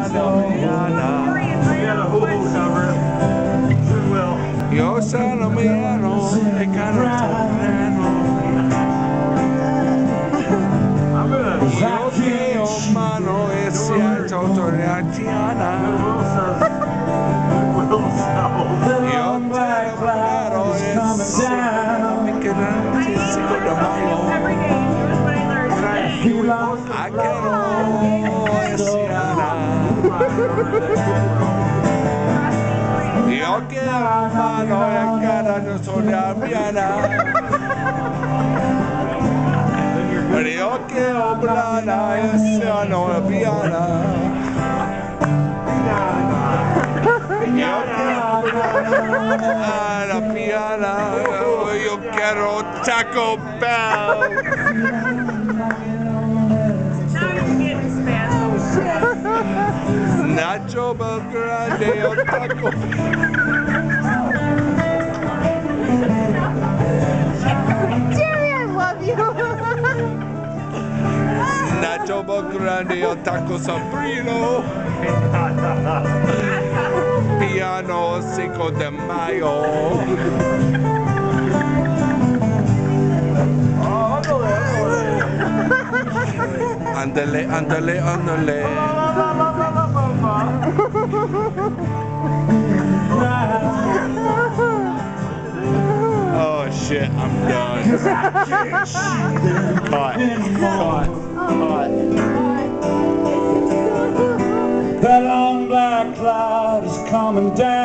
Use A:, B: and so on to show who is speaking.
A: piano.
B: We got a whole cover. Well.
A: Io sono piano e caro piano. Io che ho mano e sia tutto reattiana. Io te lo caro e sia mica tantissimo da maio. I can always io che mano e cara non sono a piana. Io che ho brana e sono a piana. Io che ho brana a piana. Io quiero Taco Bell. Nacho Grande o Taco.
C: Jerry, I love you.
A: Nacho Grande o Taco Sombrero. Piano 5 de Mayo. Andale, andale, andale. Oh shit, I'm done. Cut.
D: That long black cloud is coming down.